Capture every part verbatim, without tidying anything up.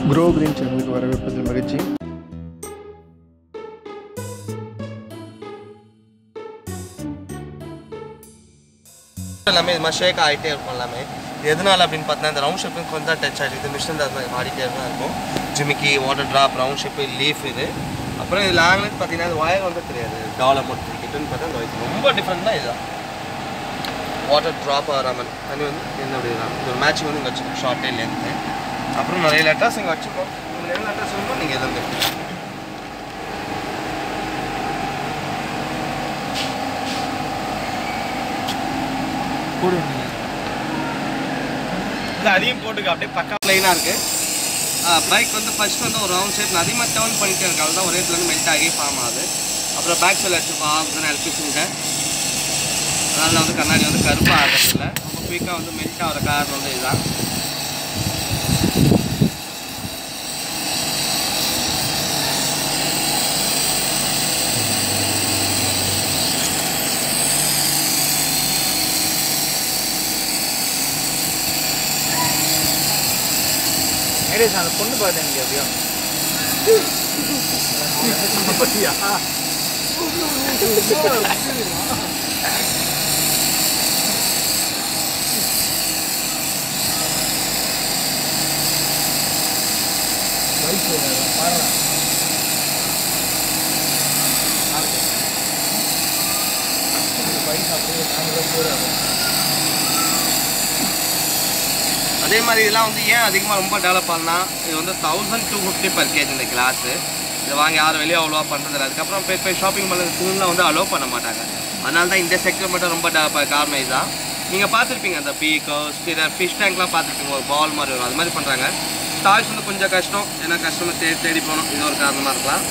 Grow Green சேனலுக்கு வரவேற்பதில் மகிழ்ச்சி. எல்லாமே இது மாதிரி ஷேக் ஆகிட்டே இருக்கும். எல்லாமே எதனால அப்படின்னு பார்த்தா இந்த ரவுண்ட் ஷேப்பு கொஞ்சம் டச் ஆகிட்டு இது மிஷின் தான் ஆடிட்டே தான் இருக்கும். ஜிமிக்கி water drop round shape leaf இது. அப்புறம் இது லாங்லேருந்து பார்த்தீங்கன்னா அது ஒயர் வந்து தெரியாது டாலர் மட்டும் கிட்டுன்னு பார்த்தா இந்த வயசு ரொம்ப டிஃப்ரெண்ட் தான் இதுதான். வாட்டர் ட்ராப் ஆகாமல் தண்ணி வந்து என்னுடைய தான் இது ஒரு மேட்சிங் வந்து இங்கே வச்சுக்கோம் ஷார்ட்டே லென்த்து. அப்புறம் நிறைய லெட்டர்ஸ் இங்கே வச்சுக்கோம். இந்த நிறைய லெட்டர்ஸ் வரும்போது நீங்கள் எதுவும் தெரியும். இது அதையும் போட்டுக்க அப்படியே பக்கா லைனாக இருக்குது. பைக் வந்து ஃபஸ்ட் வந்து ஒரு ரவுண்ட் ஷேப் அதிகமாக டேர்ன் பண்ணிகிட்டே இருக்கு. அதுதான் ஒரே இடத்துல வந்து மெல்ட் ஆகி ஃபார்ம் ஆகுது. அப்புறம் பேக் சைடில் வச்சுருக்கோம் ஆப்ஷன் எலக்ட்ரிசிட்டிங்க. அதனால் வந்து கண்ணாடி வந்து கருப்பாக ஆகிறதில்ல. ரொம்ப குயிக்காக வந்து மெல்ட் ஆகிற கார் வந்து இதுதான். அந்த பொண்ணு பார்த்தேன் எப்படியோ அதே மாதிரி இதெல்லாம் வந்து ஏன் அதிகமாக ரொம்ப டெவலப் பண்ணால் இது வந்து thousand two fifty per kg இந்த கிளாஸு. இதை வாங்கி யாரும் வெளியே அவ்வளோவா பண்ணுறதில்ல. அதுக்கப்புறம் போய் போய் ஷாப்பிங் பண்ணுறது ஃபுல்லாக வந்து அலோவ் பண்ண மாட்டாங்க. அதனால தான் இந்த செக்டர் மட்டும் ரொம்ப டெவலப் காரணம் இதுதான். நீங்கள் பார்த்துருப்பீங்க அந்த பீக்கர்ஸ் இதை ஃபிஷ் டேங்க்லாம் பார்த்துருப்பீங்க ஒரு பால் மாதிரி வரும் அது மாதிரி பண்ணுறாங்க. ஸ்டால்ஸ் வந்து கொஞ்சம் கஷ்டம் ஏன்னா கஸ்டமர் தேடி தேடி போகணும் இது ஒரு காரணமாக இருக்கலாம்.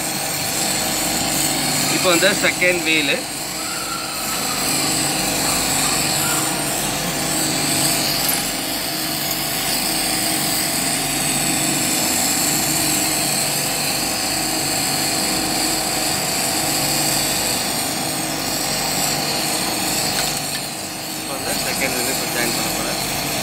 இப்போ வந்து செகண்ட் வீலு செகண்ட் வீலு இப்போ ஜாயின் பண்ண போகிறேன்.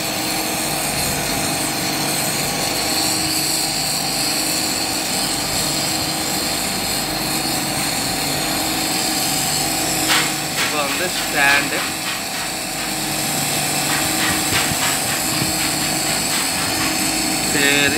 இப்போ வந்து ஸ்டாண்டு சரி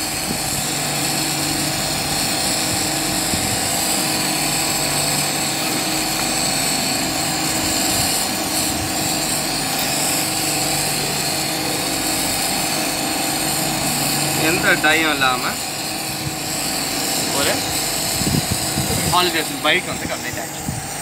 எந்த டையும் இல்லாமல் ஒரு ஹாலிடேஸ் பைக் வந்து கம்ப்ளீட் ஆகிடுச்சு.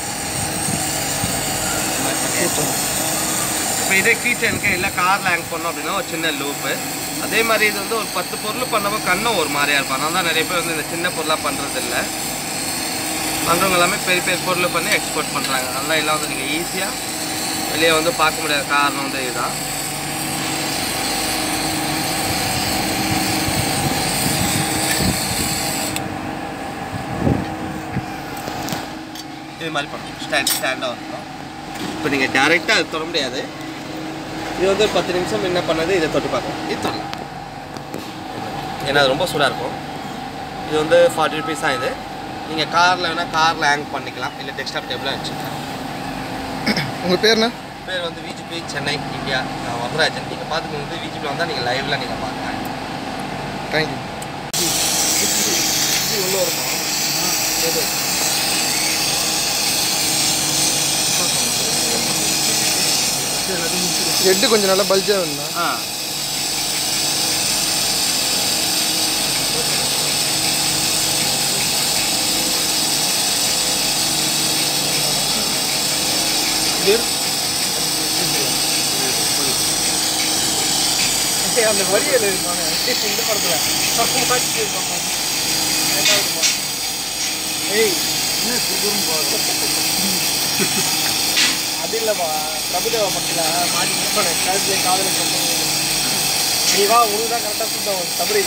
இப்போ இதே கீச்சனுக்கு இல்லை காரில் ஹேங் பண்ணோம் அப்படின்னா ஒரு சின்ன லூப்பு. அதே மாதிரி இது வந்து ஒரு பத்து பொருள் பண்ணப்போ கண்ணும் ஒரு மாதிரியாக இருப்பாங்க. அதனால தான் நிறைய பேர் வந்து இந்த சின்ன பொருளாக பண்ணுறதில்ல. பண்ணுறவங்க எல்லாமே பெரிய பெரிய பொருள் பண்ணி எக்ஸ்போர்ட் பண்ணுறாங்க. அதெல்லாம் எல்லாம் வந்து நீங்கள் ஈஸியாக வெளியே வந்து பார்க்க முடியாத காரணம் வந்து இதுதான். இது மாதிரி பண்ணணும் ஸ்டாண்ட் ஸ்டாண்டாக இருக்கும். இப்போ நீங்கள் டேரெக்டாக அது தொட முடியாது. இது வந்து ஒரு பத்து நிமிஷம் என்ன பண்ணது இதை தொட்டு பார்க்கணும். இது தொடலாம் ஏன்னா அது ரொம்ப சூடாக இருக்கும். இது வந்து ஃபார்ட்டி ருபீஸ் தான். இது நீங்கள் காரில் வேணால் காரில் ஹேங் பண்ணிக்கலாம் இல்லை டெஸ்க்டாப் டேபிளாக வச்சுக்கலாம். உங்கள் பேர்ண்ணா? பேர் வந்து விஜிபி சென்னை இந்தியா. நான் வரதராஜன். நீங்கள் பார்த்துக்கு வந்து விஜிபி வந்தால் நீங்கள் லைவில் நீங்கள் பார்க்கலாம். தேங்க்யூ. உள்ளே இருக்கும் ஹெட்டு கொஞ்சம் நல்லா பல்ஜாக வேணும்ண்ணா. ஆ அந்த வழியில் இருப்பாங்க இந்த படத்தில் ஏய் என்ன சுகுரும் அது இல்லைப்பா பிரபுதேவா படத்தில் மாடி இருப்பானே கழுத்துல காதலை சொல்லுவாங்க. நீ வா உனக்கு தான் கரெக்டாக சுத்தம் Tabari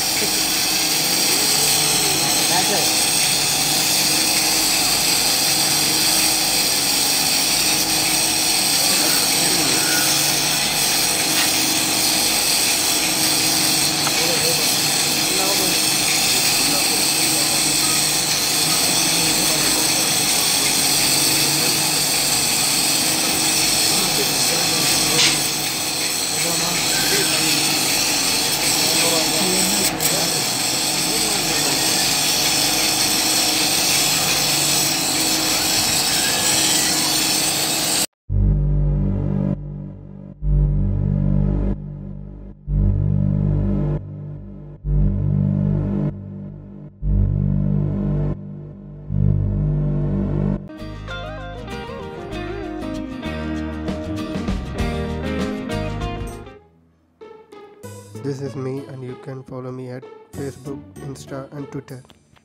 This is me and you can follow me at Facebook, Insta and Twitter.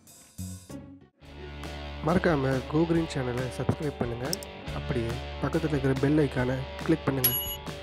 மறக்காம கோ கிரீன் சேனலை சப்ஸ்கிரைப் பண்ணுங்கள். அப்படியே பக்கத்தில் இருக்கிற பெல் ஐக்கானை கிளிக் பண்ணுங்கள்.